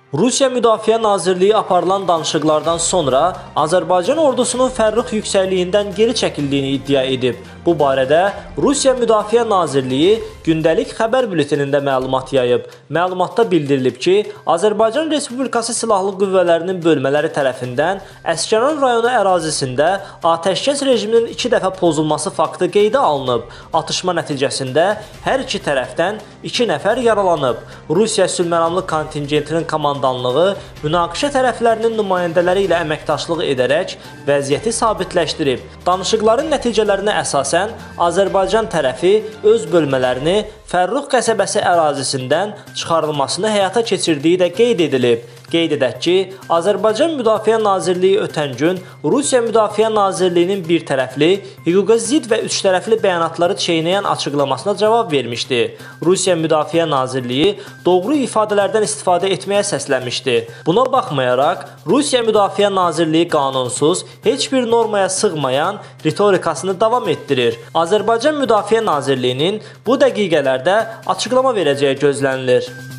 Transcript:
Rusiya Müdafiə Nazirliyi aparılan danışıqlardan sonra Azərbaycan ordusunun Fərrux yüksəkliyindən geri çəkildiyini iddia edib. Bu barədə Rusiya Müdafiə Nazirliyi gündəlik xəbər bültenində məlumat yayıb. Məlumatda bildirilib ki, Azərbaycan Respublikası Silahlı Qüvvələrinin bölmələri tərəfindən Əsgəran rayonu ərazisində atəşkəs rejiminin 2 dəfə pozulması faktı qeydə alınıb. Atışma nəticəsində hər iki tərəfdən 2 nəfər yaralanıb. Rusiya sülhməramlıq kontingentinin komandanlığı münaqişə tərəflərinin nümayəndələri ilə əməkdaşlıq edərək vəziyyəti sabitləşdirib. Danışıqların nəticələrinə əsasən Azərbaycan tərəfi öz bölmələrini Fərrux qəsəbəsi ərazisindən çıxarılmasını həyata keçirdiyi də qeyd edilib. Qeyd edək ki, Azərbaycan Müdafiə Nazirliyi ötən gün Rusiya Müdafiə Nazirliyinin bir tərəfli, hüquqa zidd və üç tərəfli bəyanatları çeynəyən açıqlamasına cavab vermişdi. Rusiya Müdafiə Nazirliyi doğru ifadələrdən istifadə etməyə səslənmişdi. Buna baxmayaraq, Rusiya Müdafiə Nazirliyi qanunsuz, heç bir normaya sığmayan ritorikasını davam etdirir. Azərbaycan Müdafiə Nazirliyinin bu dəqiqələrdə açıqlama verəcəyi gözlənilir.